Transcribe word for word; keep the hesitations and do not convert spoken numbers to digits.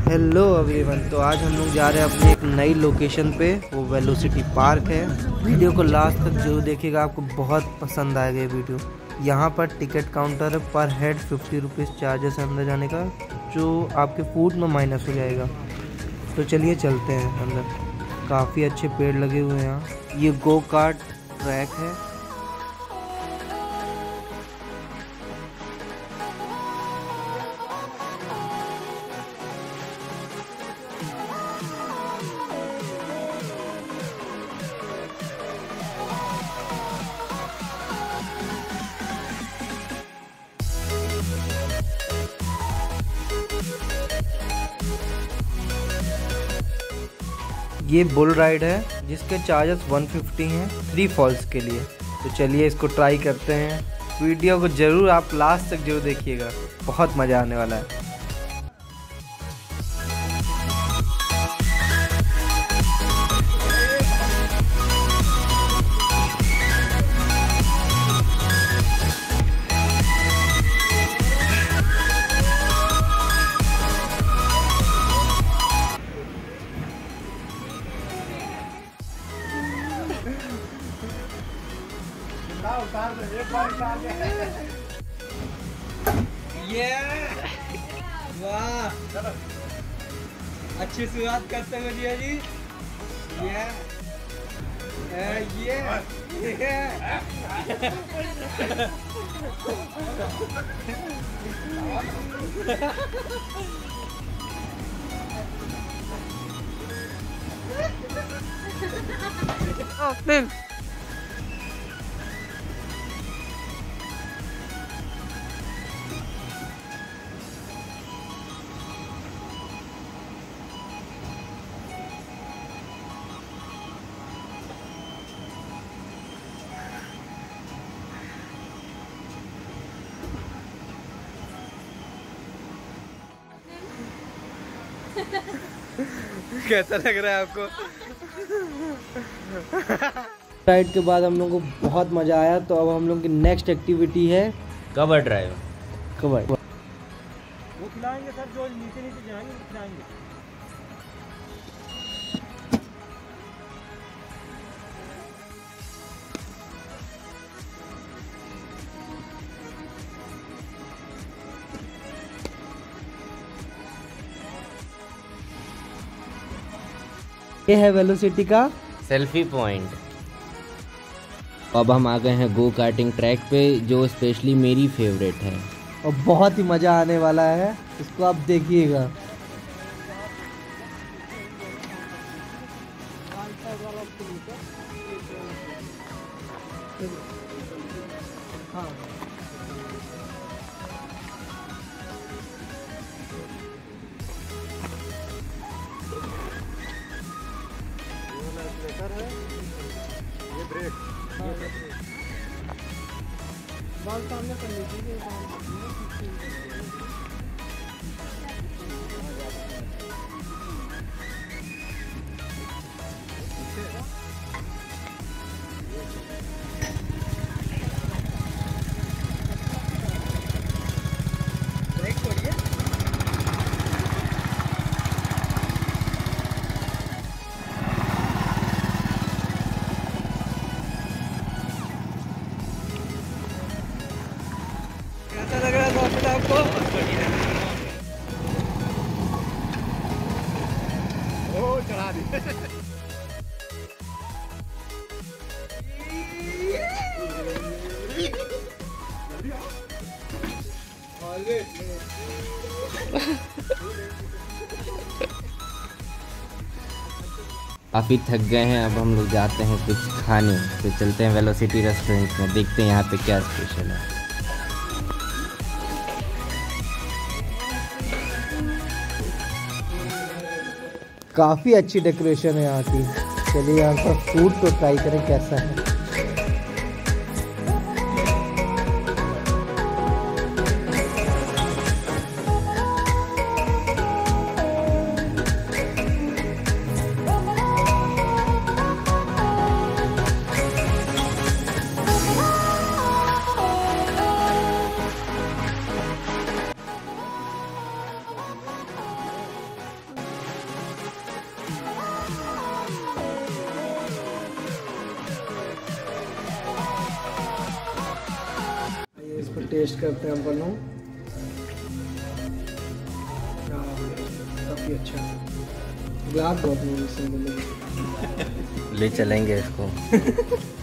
Hello everyone, तो आज हम लोग जा रहे हैं अपनी एक नई लोकेशन पे। वो वेलोसिटी पार्क है। वीडियो को लास्ट तक जरूर देखिएगा, आपको बहुत पसंद आएगा ये वीडियो। यहाँ पर टिकट काउंटर है, पर हेड फिफ्टी रुपीज़ चार्जेस है अंदर जाने का, जो आपके फूड में माइनस हो जाएगा। तो चलिए चलते हैं अंदर। काफ़ी अच्छे पेड़ लगे हुए हैं यहाँ। ये गो कार्ट ट्रैक है। ये बुल राइड है जिसके चार्जेस वन फिफ्टी हैं थ्री फॉल्स के लिए। तो चलिए इसको ट्राई करते हैं। वीडियो को ज़रूर आप लास्ट तक जरूर देखिएगा, बहुत मज़ा आने वाला है। ये वाह, अच्छी शुरुआत करते हुए जिया जी। ये ये ये कैसा लग रहा है आपको? राइड के बाद हम लोगों को बहुत मज़ा आया। तो अब हम लोग की नेक्स्ट एक्टिविटी है कवर ड्राइव। कवर वो खिलाएंगे सर, जो नीचे नीचे जाएंगे वो खिलाएंगे। ये है वेलोसिटी का सेल्फी पॉइंट। अब हम आ गए हैं गो कार्टिंग ट्रैक पे, जो स्पेशली मेरी फेवरेट है और बहुत ही मज़ा आने वाला है। इसको आप देखिएगा। ये ब्रेक बाल सामने कर लीजिए। कैसा लग रहा है दोस्त आपको? ओ चढ़ा दी। काफ़ी थक गए हैं। अब हम लोग जाते हैं कुछ खाने। तो चलते हैं वेलोसिटी रेस्टोरेंट में, देखते हैं यहाँ पे क्या स्पेशल है। काफ़ी अच्छी डेकोरेशन है यहाँ की। चलिए यहाँ का फूड तो ट्राई करें कैसा है। टेस्ट करते हैं हम लोग। काफ़ी अच्छा, ग्लास बहुत सुंदर लगे। ले चलेंगे इसको।